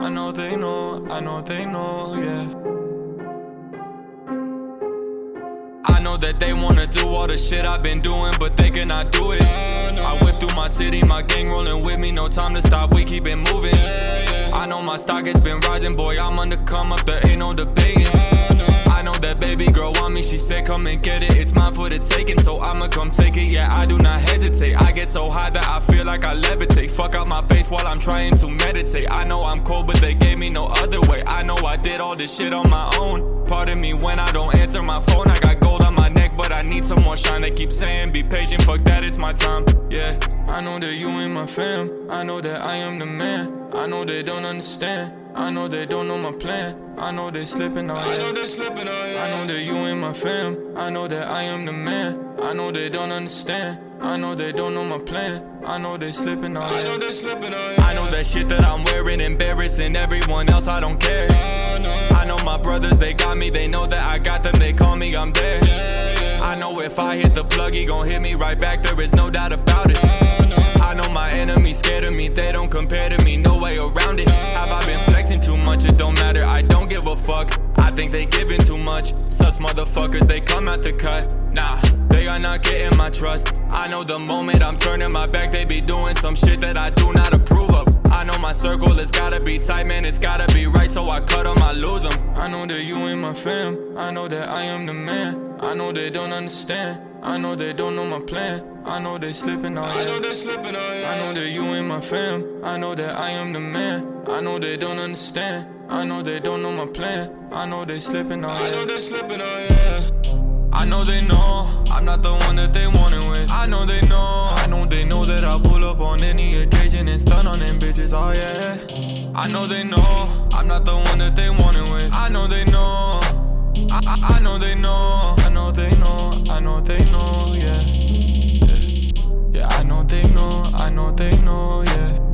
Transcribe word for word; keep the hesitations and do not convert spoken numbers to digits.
I know they know, I know they know, yeah. I know that they wanna do all the shit I've been doing, but they cannot do it. I whip through my city, my gang rolling with me, no time to stop, we keep it moving. I know my stock has been rising, boy, I'm on the come up, there ain't no debating. I know that baby girl want me, she said come and get it, it's mine for the taking, so I'ma come take it, yeah, I do not hesitate. I get so high that I feel like I levitate, fuck out my face while I'm trying to meditate. I know I'm cold, but they gave me no other way. I know I did all this shit on my own. Pardon me when I don't answer my phone, I got gold on my neck, but I need some more shine. They keep saying be patient, fuck that, it's my time, yeah. I know that you ain't my fam, I know that I am the man. I know they don't understand, I know they don't know my plan. I know they slipping on I ya. know they slipping on ya. I know that you ain't my fam, I know that I am the man. I know they don't understand, I know they don't know my plan. I know they slipping on I know ya. they slipping on ya. I know that shit that I'm wearing embarrassing everyone else, I don't care. I know my brothers, they got me, they know that I got them, they call me, I'm there. I know if I hit the plug, he gon' hit me right back, there is no doubt about it. I know my enemies scared of me, they don't compare to me, no way around it. Have I been flexing too much? It don't matter, I don't give a fuck. I think they giving too much, sus motherfuckers, they come out the cut. Nah, they are not getting my trust. I know the moment I'm turning my back, they be doing some shit that I do not approve of. I know my circle, it's gotta be tight, man, it's gotta be right, so I cut them, I lose them. I know that you ain't my fam, I know that I am the man. I know they don't understand, I know they don't know my plan. I know they slipping on I know ya. they slipping on ya. I know that you ain't my fam, I know that I am the man. I know they don't understand, I know they don't know my plan. I know they slipping on I know ya. they slipping on ya. I know they know, I'm not the one that they wanted with. I know they know, I know they know that I pull up on any occasion and stun on them bitches, oh yeah. I know they know, I'm not the one that they wanted with. I know they know, I, I, I know they know, I know they know, I know they know, yeah. Yeah, yeah, I know they know, I know they know, yeah.